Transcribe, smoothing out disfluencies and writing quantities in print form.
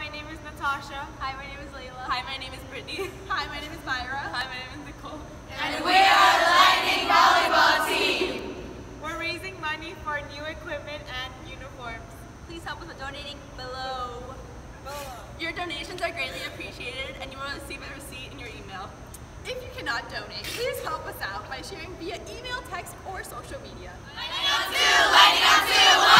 name is Natasha. Hi, my name is Layla. Hi, my name is Brittany. Hi, my name is Myra. Hi, my name is Nicole. And we are the Lightning Volleyball Team. We're raising money for new equipment and uniforms. Please help us by donating below. Your donations are greatly appreciated, and you will receive a receipt in your email. If you cannot donate, please help us out by sharing via email, text, or social media. Lightning on 2! Lightning on 2!